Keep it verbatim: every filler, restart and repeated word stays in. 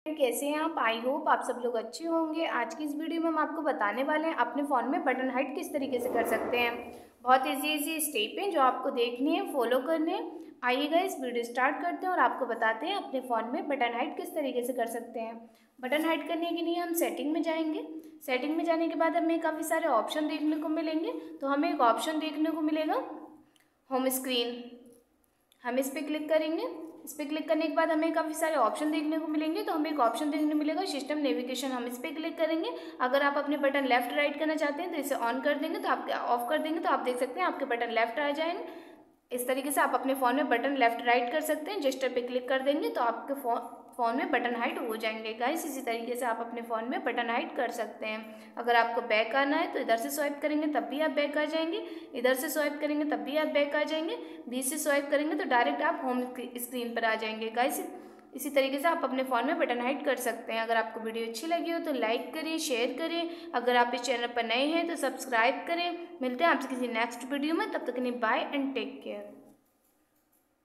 कैसे हैं आप? आई होप आप सब लोग अच्छे होंगे। आज की इस वीडियो में हम आपको बताने वाले हैं अपने फ़ोन में बटन हाइड किस तरीके से कर सकते हैं। बहुत इजी इजी स्टेप हैं जो आपको देखनी है, फॉलो करने हैं। आइएगा इस वीडियो स्टार्ट करते हैं और आपको बताते हैं अपने फ़ोन में बटन हाइड किस तरीके से कर सकते हैं। बटन हाइड करने के लिए हम सेटिंग में जाएंगे। सेटिंग में जाने के बाद हमें काफ़ी सारे ऑप्शन देखने को मिलेंगे। तो हमें एक ऑप्शन देखने को मिलेगा होम स्क्रीन, हम इस पर क्लिक करेंगे। इस पर क्लिक करने के बाद हमें काफ़ी सारे ऑप्शन देखने को मिलेंगे। तो हमें एक ऑप्शन देखने को मिलेगा सिस्टम नेविगेशन, हम इस पर क्लिक करेंगे। अगर आप अपने बटन लेफ्ट राइट करना चाहते हैं तो इसे ऑन कर देंगे, तो आप ऑफ कर देंगे तो आप देख सकते हैं आपके बटन लेफ्ट आ जाएंगे। इस तरीके से आप अपने फ़ोन में बटन लेफ्ट राइट कर सकते हैं। जेस्टर पे क्लिक कर देंगे तो आपके फ़ोन फ़ोन में बटन हाइड हो जाएंगे। गाइस इसी तरीके से आप अपने फ़ोन में बटन हाइड कर सकते हैं। अगर आपको बैक आना है तो इधर से स्वाइप करेंगे तब भी आप बैक आ जाएंगे, इधर से स्वाइप करेंगे तब भी आप बैक आ जाएंगे, बीच से स्वाइप करेंगे तो डायरेक्ट आप होम स्क्रीन पर आ जाएंगे। गाइस इसी तरीके से आप अपने फ़ोन में बटन हाइड कर सकते हैं। अगर आपको वीडियो अच्छी लगी हो तो लाइक करें, शेयर करें। अगर आप इस चैनल पर नए हैं तो सब्सक्राइब करें। मिलते हैं आपसे किसी नेक्स्ट वीडियो में, तब तक के लिए बाय एंड टेक केयर।